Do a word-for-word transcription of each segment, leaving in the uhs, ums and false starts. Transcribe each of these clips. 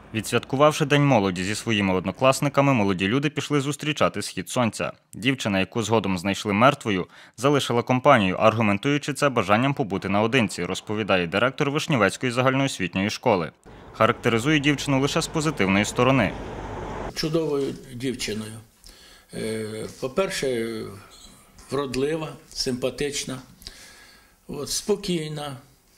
Відсвяткувавши День молоді зі своїми однокласниками, молоді люди пішли зустрічати схід сонця. Дівчина, яку згодом знайшли мертвою, залишила компанію, аргументуючи це бажанням побути наодинці, розповідає директор Вишнівецької загальноосвітньої школи. Характеризує дівчину лише з позитивної сторони. Чудовою дівчиною. По-перше, вродлива, симпатична, от, спокійна.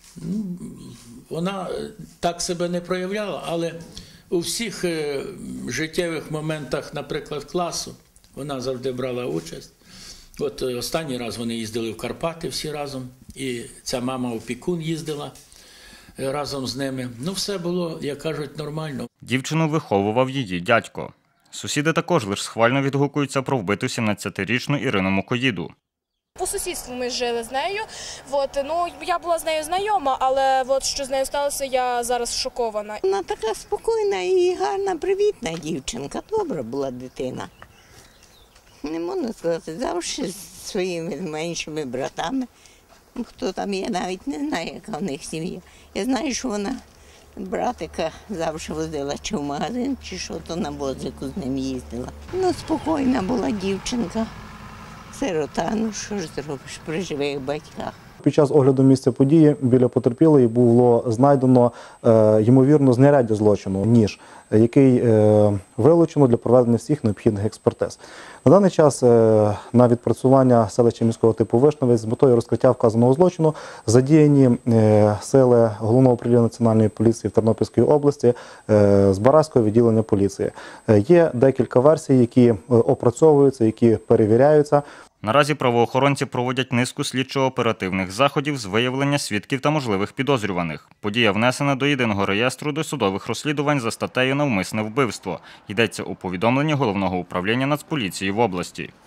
Вона так себе не проявляла, але у всіх життєвих моментах, наприклад, класу, вона завжди брала участь. От останній раз вони їздили в Карпати всі разом, і ця мама-опікун їздила разом з ними. Ну, все було, як кажуть, нормально. Дівчину виховував її дядько. Сусіди також лише схвально відгукуються про вбиту сімнадцятирічну Ірину Мукоїду. По сусідству ми жили з нею. От, ну, я була з нею знайома, але от, що з нею сталося, я зараз шокована. Вона така спокійна і гарна, привітна дівчинка. Добра була дитина. Не можна сказати, завжди зі своїми меншими братами. Хто там є, навіть не знаю, яка в них сім'я. Я знаю, що вона братика завжди возила чи в магазин, чи що, то на возику з ним їздила. Ну, спокійна була дівчинка. Сирота, ну що ж зробиш при живих батьках. Під час огляду місця події біля потерпілої було знайдено, е, ймовірно, знаряддя злочину, ніж, який е, вилучено для проведення всіх необхідних експертиз. На даний час е, на відпрацювання селища міського типу Вишневець з метою розкриття вказаного злочину задіяні е, сили Головного управління Національної поліції в Тернопільській області е, з Бараського відділення поліції. Е, є декілька версій, які опрацьовуються, які перевіряються. Наразі правоохоронці проводять низку слідчо-оперативних заходів з виявлення свідків та можливих підозрюваних. Подія внесена до єдиного реєстру досудових розслідувань за статтею «Навмисне вбивство». Йдеться у повідомленні Головного управління Нацполіції в області.